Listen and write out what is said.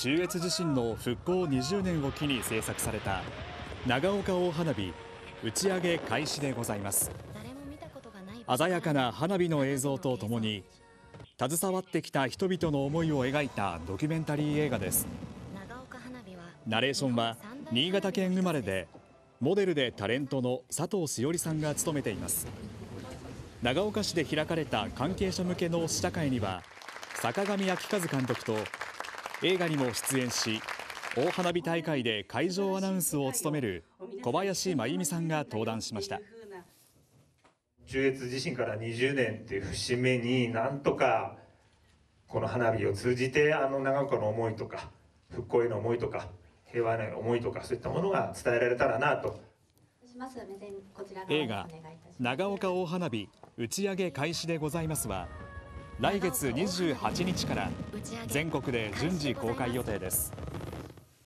中越地震の復興20年を機に制作された長岡大花火打ち上げ開始でございます。鮮やかな花火の映像とともに携わってきた人々の思いを描いたドキュメンタリー映画です。ナレーションは新潟県生まれでモデルでタレントの佐藤しおりさんが務めています。長岡市で開かれた関係者向けの試写会には坂上昭和監督と映画にも出演し大花火大会で会場アナウンスを務める小林真由美さんが登壇しました。 中越地震から20年という節目になんとかこの花火を通じて長岡の思いとか復興への思いとか平和への思いとかそういったものが伝えられたらなと。 映画長岡大花火打ち上げ開始でございますは来月28日から全国で順次公開予定です。